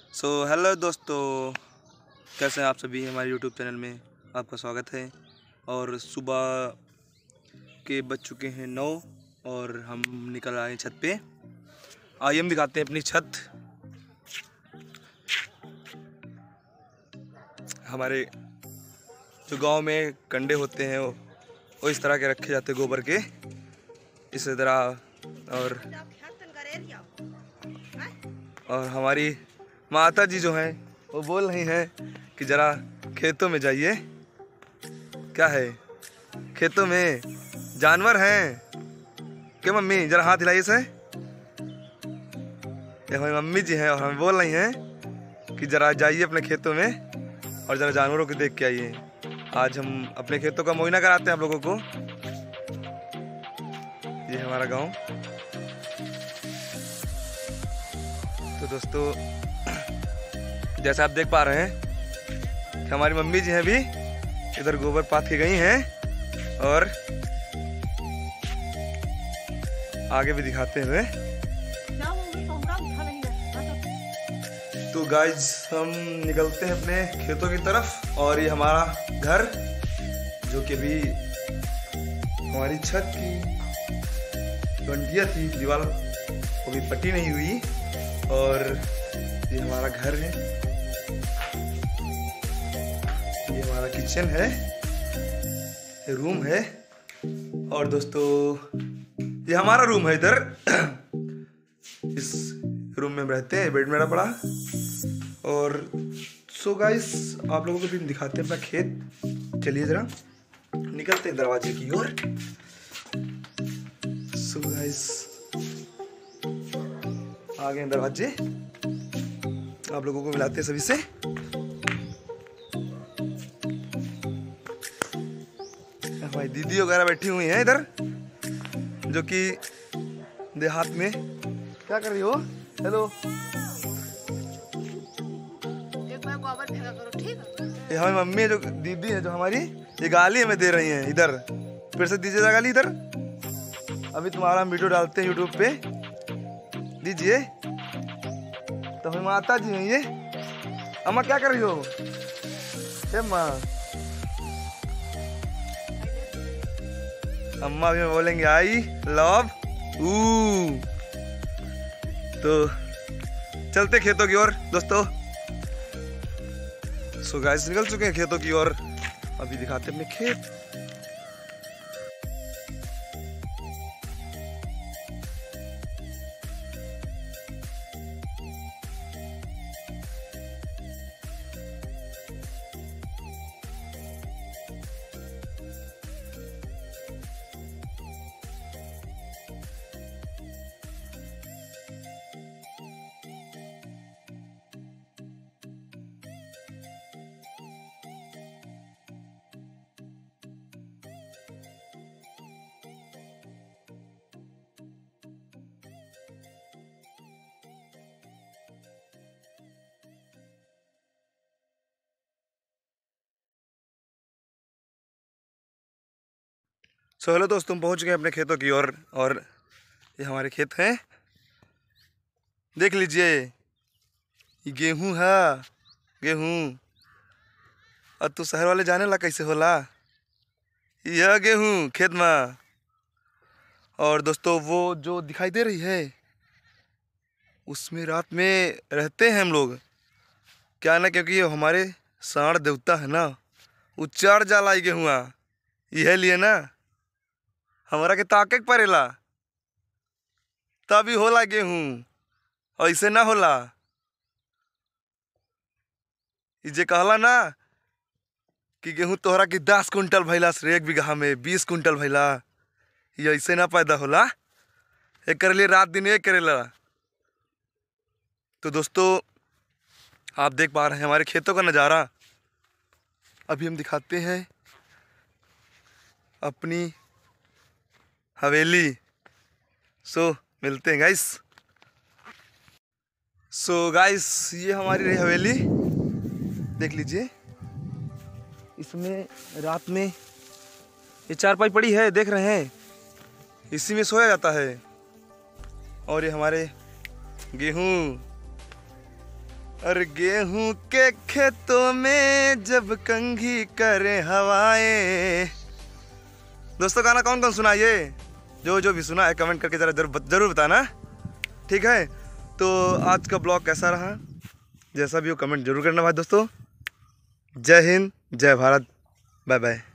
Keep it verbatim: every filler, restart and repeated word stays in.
So hello दोस्तों, कैसे हैं आप सभी। हमारे यूट्यूब चैनल में आपका स्वागत है। और सुबह के बज चुके हैं नौ और हम निकल आए छत पे। आइए हम दिखाते हैं अपनी छत। हमारे जो गांव में कंडे होते हैं वो, वो इस तरह के रखे जाते हैं, गोबर के इस तरह। और और हमारी माता जी जो हैं वो बोल रही हैं कि ज़रा खेतों में जाइए। क्या है, खेतों में जानवर हैं क्या मम्मी? जरा हाथ हिलाइए से। ये हमारी मम्मी जी हैं और हमें बोल रही हैं कि ज़रा जाइए अपने खेतों में और ज़रा जानवरों को देख के आइए। आज हम अपने खेतों का मुआयना कराते हैं आप लोगों को। ये हमारा गांव। तो दोस्तों, जैसा आप देख पा रहे हैं कि हमारी मम्मी जी हैं भी इधर गोबर पाथ के गई हैं और आगे भी दिखाते हुए। तो गाइज हम निकलते हैं अपने खेतों की तरफ। और ये हमारा घर जो कि भी हमारी छत की गंडिया थी, दीवार वो भी पट्टी नहीं हुई। और ये हमारा घर है, ये हमारा किचन है, ये रूम है। और दोस्तों ये हमारा रूम है। इधर इस रूम में हम रहते हैं, बेड मेरा पड़ा। और सो गाइस आप लोगों को भी दिखाते हैं अपना खेत। चलिए जरा निकलते हैं दरवाजे की ओर। सो गाइस आ गए दरवाजे, आप लोगों को मिलाते हैं सभी से। हमारी दीदी वगैरह बैठी हुई हैं इधर, जो कि देहात में। क्या कर रही हो? हेलो। एक बार गोबर फेंका करो, ठीक है? ये हमारी मम्मी है, जो दीदी है जो हमारी, ये गाली हमें दे रही हैं। इधर फिर से दीजिए गाली इधर। अभी तुम्हारा वीडियो डालते हैं यूट्यूब पे, दीजिए। तो हमारी माता जी हैं ये। अम्मा क्या कर रही हो? हे माँ, अम्मा भी बोलेंगे आई लव ऊ। तो चलते खेतों की ओर दोस्तों। सो गाइस निकल चुके हैं खेतों की ओर। अभी दिखाते हैं अपने खेत। सो हेलो दोस्तों, तुम पहुंच गए अपने खेतों की ओर। और, और ये हमारे खेत हैं, देख लीजिए। ये गेहूं है, गेहूं। और तू शहर वाले जाने ला कैसे होला यह गेहूं खेत में। और दोस्तों वो जो दिखाई दे रही है उसमें रात में रहते हैं हम लोग। क्या ना, क्योंकि ये हमारे साढ़ देवता है ना, वो चढ़ जाला गेहुआ, यह लिए ना हमारा के ताके पड़ेला तभी होला गेहूं, ऐसे ना होला। जे कहला ना कि गेहूं तोहरा की दस कुंटल भैला से एक बीघा में बीस कुंटल भैला, ये ऐसे ना पैदा होला। एक कर लिए रात दिन एक करेला। तो दोस्तों आप देख पा रहे हैं हमारे खेतों का नज़ारा। अभी हम दिखाते हैं अपनी हवेली। सो मिलते हैं गाइस। सो गाइस ये हमारी रही हवेली, देख लीजिए। इसमें रात में ये चारपाई पड़ी है, देख रहे हैं, इसी में सोया जाता है। और ये हमारे गेहूँ और गेहूं के खेतों में जब कंघी करे हवाएं। दोस्तों गाना कौन कौन सुना ये? जो जो भी सुना है कमेंट करके जरा जरूर जरूर बताना, ठीक है। तो आज का ब्लॉग कैसा रहा, जैसा भी हो कमेंट जरूर करना भाई दोस्तों। जय हिंद, जय भारत, बाय बाय।